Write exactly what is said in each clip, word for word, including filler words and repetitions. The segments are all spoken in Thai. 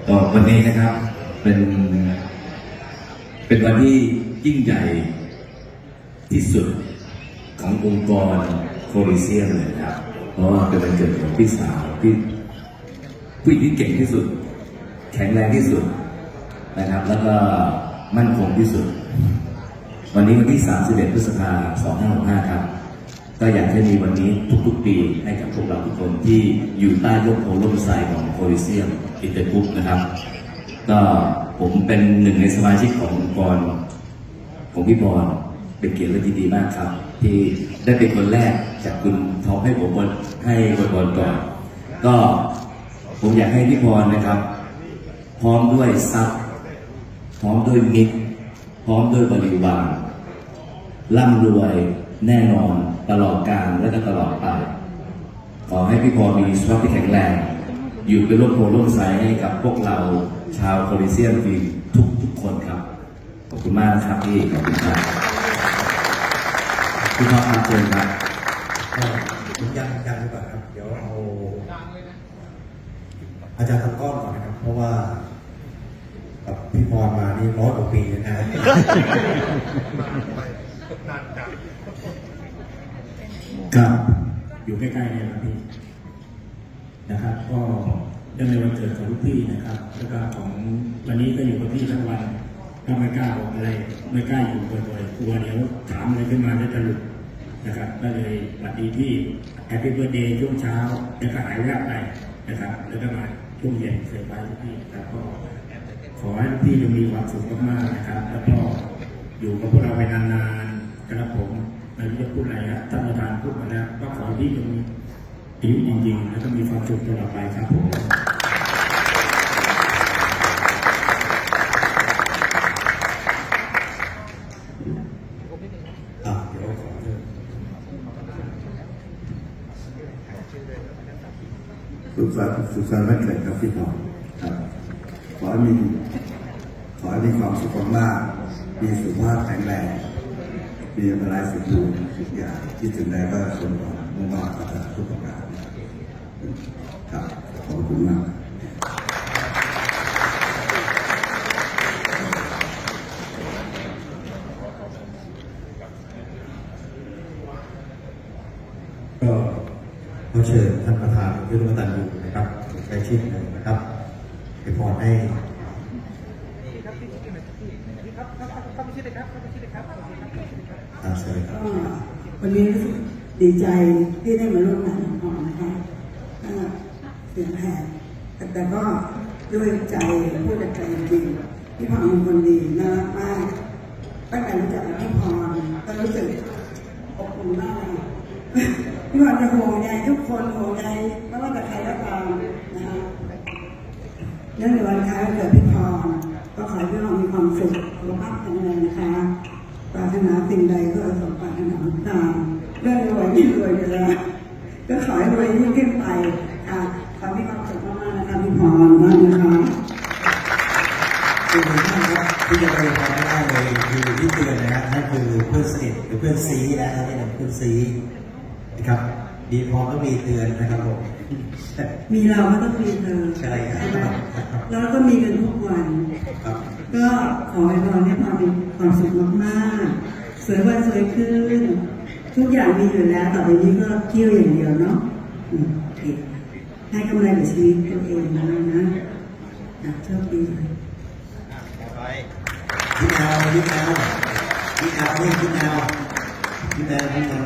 ก็วันนี้นะครับเป็นเป็นวันที่ยิ่งใหญ่ที่สุดขององค์กรโคลิเซียมเลยครับเพราะว่าเป็นวันเกิดของพี่สาวที่ผู้หญิงที่เก่งที่สุดแข็งแรงที่สุดนะครับแล้วก็มั่นคงที่สุดวันนี้วันที่สามสิบเอ็ดพฤษภาคมสองพันห้าร้อยหกสิบห้าครับก็อยากให้มีวันนี้ทุกๆปีให้กับพวกเราทุกคนที่อยู่ใต้ร่มโพล่มไทรของโคลิเซียมอินเตอร์กรุ๊ปนะครับก็ผมเป็นหนึ่งในสมาชิกขององค์กรของพี่บอลเป็นเกียรติและยินดีมากครับที่ได้เป็นคนแรกจากคุณท็อปให้ผมบอลให้บอลบอลก่อนก็ผมอยากให้พี่บอลนะครับพร้อมด้วยทรัพย์พร้อมด้วยมิตรพร้อมด้วยบริวารร่ำรวยแน่นอนตลอดกาลและก็ตลอดไปขอให้พี่พรมีสุขภาพที่แข็งแรงอยู่เป็นร่มโพล่มไทรให้กับพวกเราชาวโคลิเซียมฟิล์มทุกทุกคนครับขอบคุณมากนะครับพี่ขอบคุณครับพี่พ่อครับเชิญครับยังยังดีกว่าครับเดี๋ยวเอาอาจารย์ทำก้อนก่อนนะครับเพราะว่าพี่พรมานี่ร้อยกว่าปีนะฮะครับอยู่ใกล้ๆเนี่ยครับพี่นะครับก็เรื่องในวันเกิดของลูกพี่นะครับแล้วก็ของวันนี้ก็อยู่กับพี่ทั้งวันก็ไม่กล้าบอกอะไรไม่กล้าอยู่บ่อยๆกลัวเดี๋ยวถามอะไรขึ้นมาจะตลุกนะครับก็เลยสวัสดีพี่แฮปปี้เบิร์ธเดย์ช่วงเช้าแล้วก็หายแวบไปนะครับแล้วก็มาช่วงเย็นเซอร์ไพรส์พี่แล้วก็ขอให้พี่จะมีความสุขมากๆนะครับแล้วก็อยู่กับพวกเราไปนานๆครับผมไม่รู้จะพูดอะไรครับท่านประธานพูดมาแล้วก็ขอที่จะมีอายุจริงๆแล้วก็มีความสุขตลอดไปครับผมอ่ะเดี๋ยวขอเชิญสุขสันต์สุขสันต์วันเกิดครับพี่น้องครับขอให้มีขอให้มีความสุขมากมีสุขภาพแข็งแรงมีอะไรสมบูรณ์ทุกอย่างที่ถึงได้ก็สมหวังมุ่งมั่นพัฒนาทุกประการครับขอบคุณมากก็ขอเชิญท่านประธานยุทธวัฒน์อยู่นะครับใกล้ชิดเลยนะครับให้พรให้วันนี้รู้สึกดีใจที่ได้มาร่วมงานของพ่อนะคะเสียงแผ่แต่ก็ด้วยใจพูดจากใจจริงๆพี่พรเป็นคนดีน่ารักมากตั้งแต่รู้จักพี่พรก็รู้สึกอบอุ่นมากพี่พรจะห่วงใยทุกคนห่วงใยไม่ว่าจะใครก็ตามนะคะเนื่องในวันคล้ายวันเกิดพี่พรก็ขอให้พี่พรมีความสุขสุขภาพแข็งแรงนะคะปรารถนาสิ่งใดก็สมปรารถนาตามเรื่องรวยยิ่งรวยไปแล้วก็ขอให้รวยยิ่งขึ้นไปค่ะขอให้มีความสุขมากๆนะคะพี่พรมากนะคะสิ่งหนึ่งครับที่จะไปพรไม่ได้เลยคือที่เตือนนะครับนั่นคือเพื่อนสนิทหรือเพื่อนซีนะครับนี่นะเพื่อนซีนะครับดีพอก็มีเตือนนะครับผมมีเราก็ต้องมีเธอใช่ครับแล้วก็มีกันทุกวันก็ขอให้พรให้พรมีความสุขมากๆสวยวันสวยขึ้นทุกอย่างมีอยู่แล้วต่อไปนี้ก็เที่ยวอย่างเดียวเนาะให้กำไรกับชีวิตตัวเองนะนะโชคดีพี่แอลพี่แอลพี่แอลนี่พี่แอลพี่แอลพี่แอล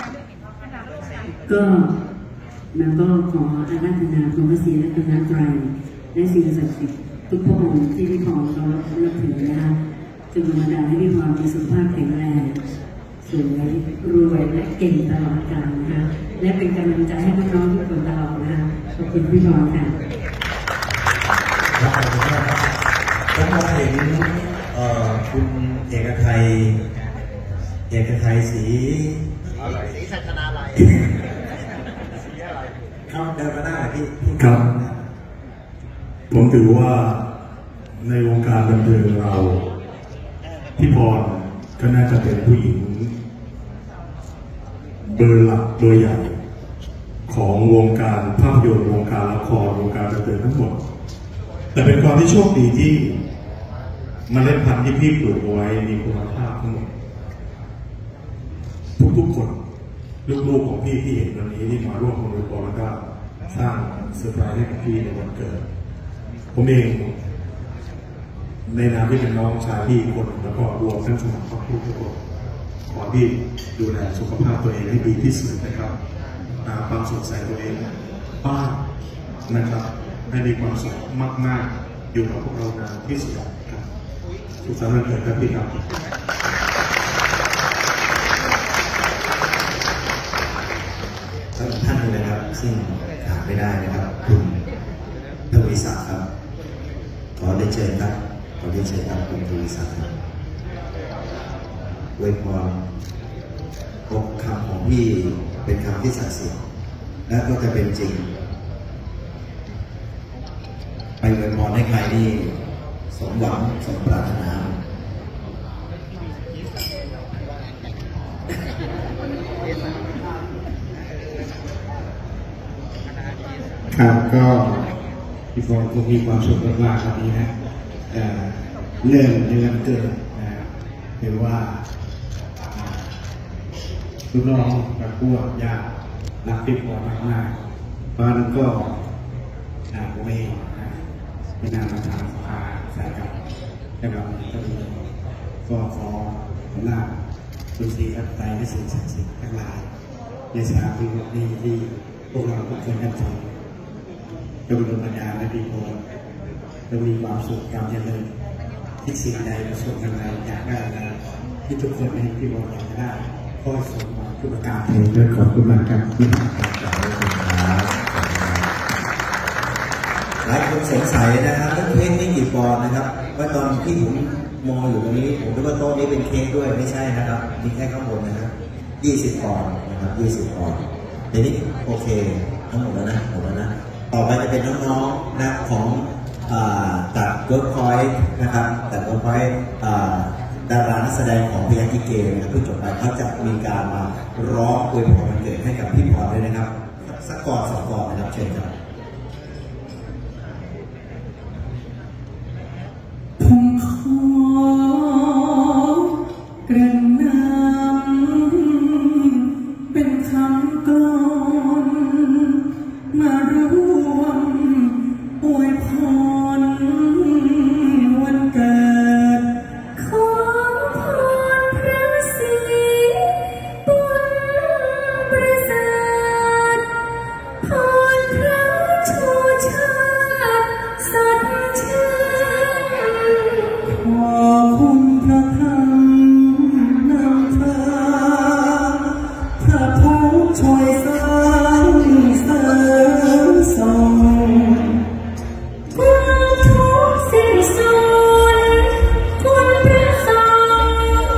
ก็แล้วก็ขออาราธนาคุณพระศรีรัตนตรัยและสิ่งศักดิ์สิทธิ์ทุกพระองค์ที่พี่พรเขานับถือนะคะจึงมาดาให้พี่พรมีสุขภาพแข็งแรงสวยรวยและเก่งตลอดกาลนะคะและเป็นกำลังใจให้น้องๆทุกคนตลอดนะคะขอบคุณพี่พรค่ะผมมองเห็นคุณเอกชัยเอกชัยศรีศรีสัชนาลัยครับเดินมาได้ที่ครับผมถือว่าในวงการบันเทิงเราพี่พรก็น่าจะเป็นผู้หญิงเบอร์หลักเบอร์ใหญ่ของวงการภาพยนตร์วงการละครวงการบันเทิงทั้งหมดแต่เป็นความที่โชคดีที่เมล็ดพันธุ์ที่พี่ปลูกเอาไว้มีคุณภาพทั้งหมดทุกๆคนลูกๆของพี่ที่เห็นวันนี้ที่มาร่วมอวยพรแล้วก็สร้างเซอร์ไพรส์ให้กับพี่ในวันเกิดผมเองในนามที่เป็นน้องชายพี่คนแล้วก็รวมทั้งสมัครครอบครัวทุกคนขอพี่ดูแลสุขภาพตัวเองให้ดีที่สุดนะครับหาความสดใสตัวเองบ้างนะครับให้มีความสุขมากๆอยู่กับพวกเรานานที่สุดครับสุขสันต์วันเกิดครับพี่ครับท่านนี้นะครับซึ่งขาดไม่ได้นะครับคุณทวีศักดิ์ครับขอได้เชิญครับขอได้เชิญครับคุณทวีศักดิ์ครับอวยพรพบคำของพี่เป็นคำที่ศักดิ์สิทธิ์และก็จะเป็นจริงไปอวยพรให้ใครนี่สมหวังสมปรารถนาครับก็พี่ฟองคงมีความสุขมากๆวันนี้นะเรื่องในวันเกิดนะหรือว่าลูกน้องกับพวกญาติรักพี่ฟองมากๆเพราะนั้นก็ผมเองในนามประธานสภาสายการและกับก็มีก็ขอขอลาคุณศรีรัตน์ไตรและสิ่งศักดิ์สิทธิ์ทั้งหลายในสถานที่นี้ที่พวกเราทุกคนกันทำจงดลบันดาลและดีโปรดจะมีความสุขความเจริญที่สิ่งใดประสบกันอะไรอยากได้อะไรที่ทุกคนในที่บอกอยากได้ก็สมหวังทุกประการเลยขอบคุณมากครับหลายคนสงสัยนะครับว่าเค้กนี่กี่ปอนด์นะครับว่าตอนที่ผมมองอยู่ตรงนี้ผมคิดว่าโต๊ะนี้เป็นเค้กด้วยไม่ใช่นะครับมีแค่ข้างบนนะครับยี่สิบปอนด์นะครับยี่สิบปอนด์เดี๋ยวนี้โอเคทั้งหมดแล้วนะหมดแล้วนะต่อไปจะเป็นน้องๆนะของจากเวิร์กพอยต์นะครับจากเวิร์กพอยต์ดารานักแสดงของพยัคฆ์กิเกนะครับเพิ่งจบไปเขาจะมีการมาร้องอวยพรวันเกิดให้กับพี่พรด้วยนะครับสักก่อนสองก่อนนะครับเชิญครับผมขอกระนำเป็นคำกลอนมารวมอวยพรวันเกิดขอพรพระศรีบุญประเสริฐพรพระชูชาติสัจเชื่อขอบคุณพระธรรมนำพาพระพุทธช่วยสร้างเสริมส่งคุณทุกสิ่งส่วนคุณเป็นสอง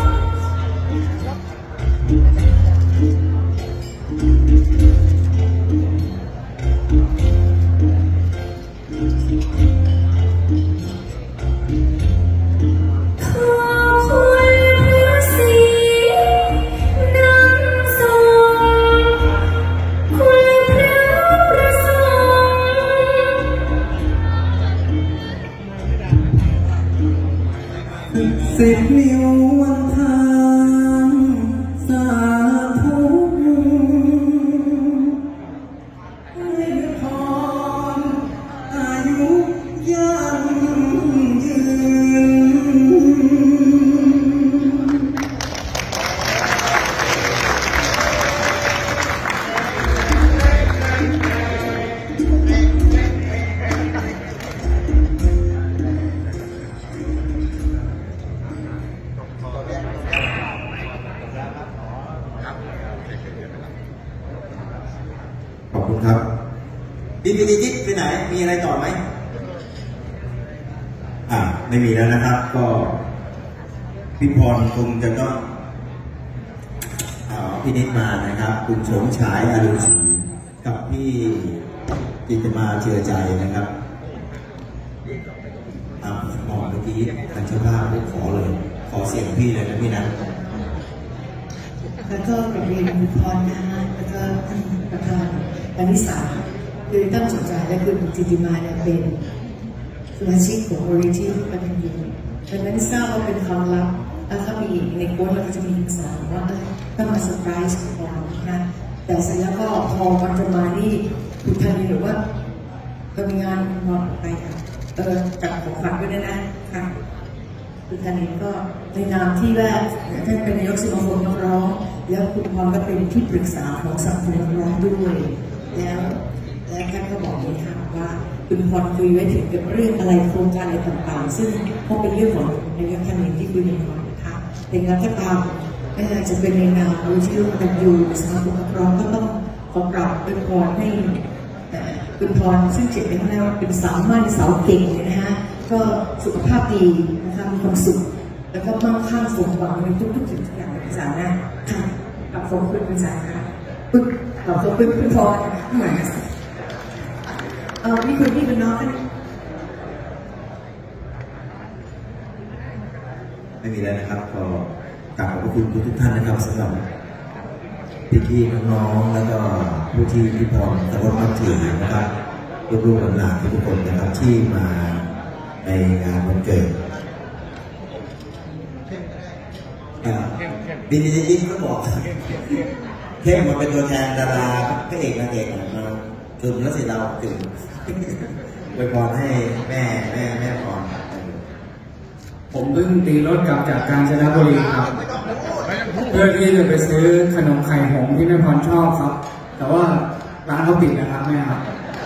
ขอบคุณพระศรีนำส่งคุณพระประสงค์สิบนิ้ววันทางสาธุให้พรอายุยั่งยืนขอบคุณครับดิดิดิดิไปไหนมีอะไรต่อไหมอ่าไม่มีแล้วนะครับก็พี่พรคงจะต้องพี่นิดมานะครับคุณโฉมฉายอรุณศรีกับพี่จิตมาเชื่อใจนะครับอ่าบอกเมื่อกี้ทางเจ้าภาพขอเลยขอเสียงพี่เลยนะพี่นะแล้วก็กราบเรียนคุณพรนะคะแล้วก็ท่านประธานปณิสาคือตั้งสนใจและคุณจิติมาเนี่ยเป็นสมาชิกของมูลนิธิกตัญญูดังนั้นทราบว่าเป็นความลับแล้วก็มีในโค้ดเราก็จะมีสอนว่าต้องมาเซอร์ไพรส์ของเรานะแต่เสร็จแล้วก็พอวันจะมานี่คุณทันทีหรือว่าก็มีงานมอบไปค่ะเออจัดของขวัญด้วยนะค่ะคุณทันทีก็ในนามที่ว่าท่านเป็นนายกสมาคมนักร้องแล้วคุณพรก็เป็นที่ปรึกษาของสังคมนักร้องด้วยแล้วและท่านก็บอกนี้ค่ะว่าคุณพรคุยไว้ถึงเกี่ยวกับเรื่องอะไรโครงการอะไรต่างๆซึ่งพอเป็นเรื่องของนายกท่านหนึ่งที่คุยกันก่อนนะคะแต่งานก็ตามไม่ว่าจะเป็นในนามมูลนิธิร่วมกันอยู่สมาคมนักร้องก็ต้องขอกราบเป็นพรให้คุณพรซึ่งเจ็บไปแล้วเป็นสาวมั่นสาวเก่งเลยนะคะก็สุขภาพดีนะคะมีความสุขแล้วก็มั่งคั่งสมหวังในทุกๆสิ่งทุกอย่างในภาษาหน้าค่ะกับขอบคุณภาษาค่ะปึ๊บขอบคุณคุณพรเหมือนเออพี่คุณพี่เป็นน้องกันไม่มีแล้วนะครับก็กราบขอบคุณทุกท่านนะครับสำหรับพี่ๆน้องๆแล้วก็ผู้ที่พี่พรตะวันมาถือนะครับลูกๆหลานๆทุกคนนะครับที่มาในงานวันเกิดบินยิงก็บอกเข้มมาเป็นตัวแทนดาราพระเอกนางเอกมาถึงแล้วสิเราถึงไปพรให้แม่แม่แม่พรผมเพิ่งตีรถกลับจากกาญจนบุรีครับเพื่อที่จะไปซื้อขนมไข่หงส์ที่แม่พรชอบครับแต่ว่าร้านเขาปิดนะครับแม่ครับ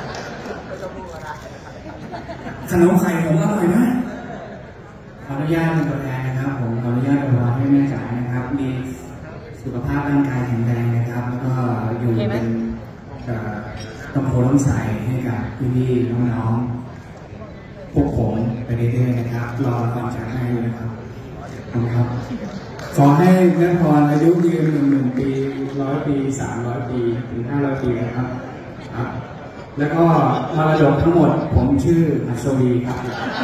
ขนมไข่หงส์อร่อยนะขออนุญาตเป็นตัวแทนนะครับผมขออนุญาตเป็นตัวให้แม่จ๋านะครับมีสุขภาพร่างกายแข็งแรงนะครับแล้วก็อยู่เป็นต้องโพล่มใสให้กับพี่ๆน้องๆพวกผมไปเรื่อยๆนะครับรอความจากแม่ด้วยนะครับขอบคุณครับขอให้แม่พรอายุยืนหนึ่งหนึ่งปีร้อยปีสามร้อยปีถึงห้าร้อยปีนะครับครับแล้วก็มรดกทั้งหมดผมชื่ออัศวีครับ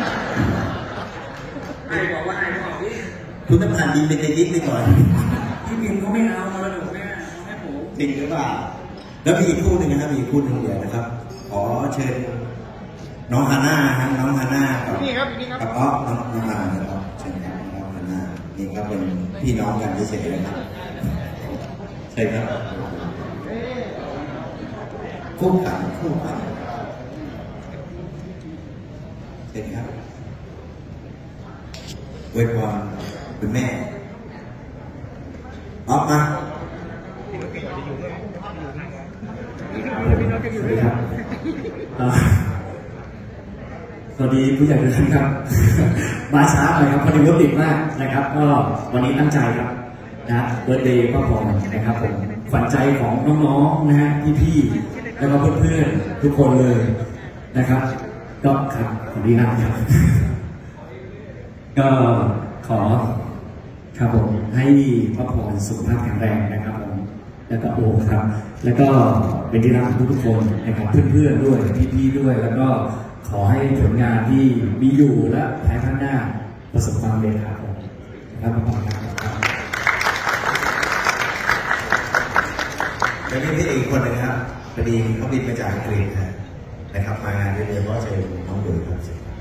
ไอ้บอกว่าไอ้บอกนี่คุณต้องผ่านดีเป็นในนิดไปก่อนพี่บินเขาไม่เอามรดกแม่แม่ผมจริงหรือเปล่าแล้วมีอีกคู่หนึ่งนะครับมีอีกคู่หนึ่งเดียวนะครับขอเชิญน้องฮาน่าฮะน้องฮาน่ากับกับอ๊อฟน้องน้องฮาน่าครับเชิญครับน้องฮาน่านี่ครับเป็นพี่น้องกันเฉยๆเลยครับใช่ครับคู่กันคู่กันเชิญครับเวทวันเป็นแม่อ๊อฟมาสวัสดีครับสวัสดีผู้ใหญ่ทุกท่านครับมาช้าหน่อยครับพอดีรถติดมากนะครับก็วันนี้ตั้งใจครับนะเบิร์ธเดย์พ่อพรนะครับผมขวัญใจของน้องๆนะฮะพี่ๆแล้วก็เพื่อนๆทุกคนเลยนะครับก็ครับขอดีนะครับก็ขอครับผมให้พ่อพรสุขภาพแข็งแรงนะครับผมแล้วก็โอ้ครับแล้วก็เป็นที่รักของทุกคนนะครับเพื่อนๆด้วยพี่ๆด้วยแล้วก็ขอให้ผลงานที่มีอยู่และแพ้ข้างหน้าประสบความสำเร็จครับผมครับพ่อครับแล้วนี่พี่อีกคนนึงครับพอดีเขาบินมาจากอังกฤษนะครับมางานเรียนเพราะเชิญน้องดูครับ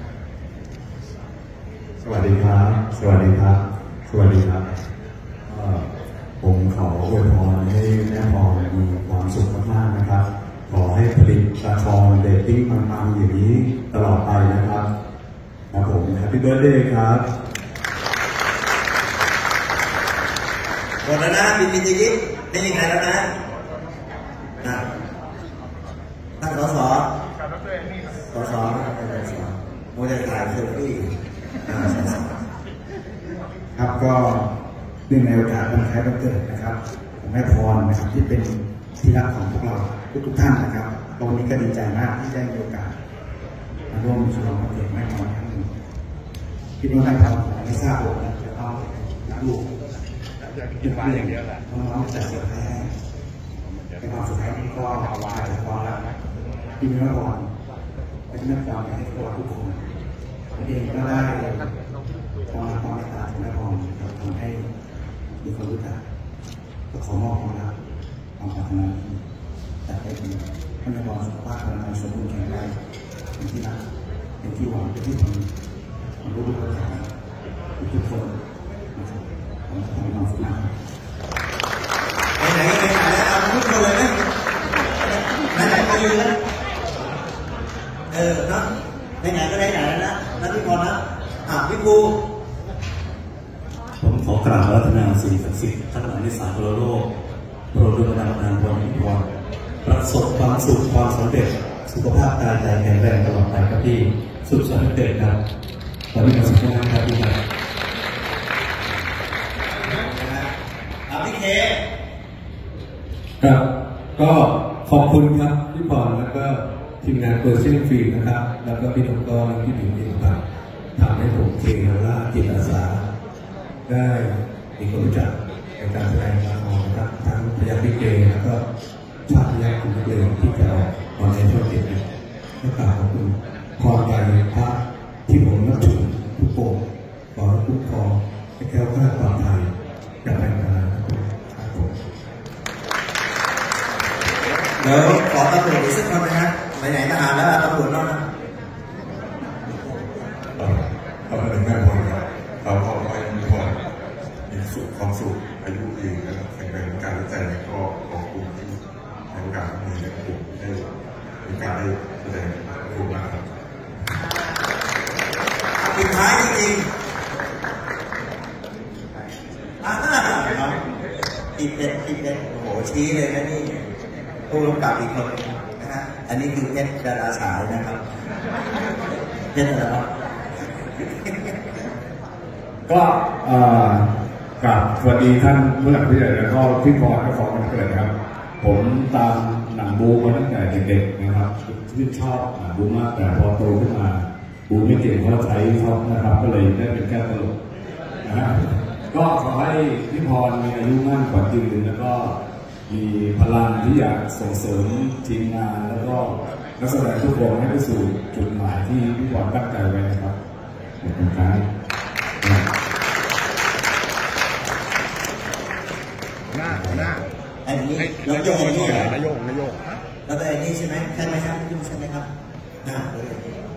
สวัสดีครับสวัสดีครับสวัสดีครับผมขออวยพรให้แม่พรมีความสุขมากๆนะครับขอให้ผลิตละครเรตติ้งปังๆอย่างนี้ตลอดไปนะครับครับผมแฮปปี้เบิร์ธเดย์ครับหมดแล้วนะบินบินจริงๆไม่ยังไงแล้วนะนะตั้งสอสอสอสอโมเดลถ่ายเซลฟี่ครับก็เนื่องในโอกาสวันคล้ายวันเกิดนะครับของแม่พรนะครับที่เป็นที่รักของพวกเราทุกๆท่านนะครับตรงนี้ก็ดีใจมากที่ได้มีโอกาสมาร่วมฉลองวันเกิดแม่พรครั้งหนึ่งคิดว่าแม่พรไม่ทราบหรอกนะจะเอาน้ำลูกกินมาอย่างเดียวแหละน้องๆจะเสียแพ้ในความสุดท้ายนี้ก็เอาไว้พอแล้วที่แม่พรเป็นแม่พรให้พวกเราทุกคนเองก็ได้ความความเมตตาของแม่พรทำให้มีคนรู้จักก็ขอมอบความรักความปรารถนาจากให้ดีให้แม่พรสุขภาพแข็งแรงสมบูรณ์แข็งแรงเป็นที่รักเป็นที่หวังเป็นที่พึงของทุกคนทุกคนนะครับผมขอความสนับสนุนไหนไหนไหนเอาทุกคนเลยนะไหนไหนก็ยืนนะเออเนาะไหนไหนก็ได้ไหนแล้วนะนักที่พอนะอ่ะพี่ปูผมขอกราบรัตนาสิ่งศักดิ์สิทธิ์ทั้งหลายในสากลโลกโปรดดลบันดาลพรให้พรประสบความสุขความสำเร็จสุขภาพกายใจแข็งแรงตลอดไปครับพี่สุขสันต์วันเกิดครับขอให้มีความสุขมากครับพี่ครับอ่ะพี่เคครับก็ขอบคุณครับพี่พรแล้วก็ทีมงานเปิดเส้นฟิล์มนะครับแล้วก็พี่ตงกรพี่หมิวพี่ครับทำให้ผมเคฮาร่าจิตอาสาได้มีคนรู้จักในการแสดงละครนะครับทั้งพยาพิเกแล้วก็ชาติยาคุณเพลงที่จะออนในช่องเจ็ดก็กล่าวขอบคุณพรใจพระที่ผมนับถือทุกองค์ขอทุกครองให้แก้วข้าปลอดภัยจากแรงกระทำครับผมเดี๋ยวขอตำรวจอีกสักคนนะฮะไหนๆทหารแล้วตำรวจนอกนะเราเป็นแม่พลครับเราขอให้มีพลมีสุขความสุขอายุยืนและแข็งแรงการวิจัยก็ขอบคุณที่ให้โอกาสมีและกลุ่มได้มีการได้แสดงขอบคุณมากครับปิดท้ายจริงๆอ่าอีกเด็ดอีกเด็ดโอ้โหชี้เลยนะนี่ผู้กำกับอีกคนนะฮะอันนี้คือเพชรดาราสายนะครับเพชรอะไรครับก็กราบสวัสดีท่านผู้หลักผู้ใหญ่แล้วก็พี่พรเจ้าของวันเกิดครับผมตามหนังบูมาตั้งแต่เด็กๆนะครับที่ชอบหนังบูมากแต่พอโตขึ้นมาบูไม่เก่งเขาใช้เขานะครับก็เลยได้เป็นแค่ตลกนะฮะก็ขอให้พี่พรมีอายุมั่นขวัญยืนแล้วก็มีพลังที่อยากส่งเสริมทีมงานแล้วก็นักแสดงทุกคนให้ไปสู่จุดหมายที่พี่พรตั้งใจไว้นะครับขอบคุณครับหน้าหน้าอันนี้แล้วก็อันนี้เหรอนายกนายกแล้วก็อันนี้ใช่ไหมใช่ไหมครับใช่ไหมครับหน้าเลย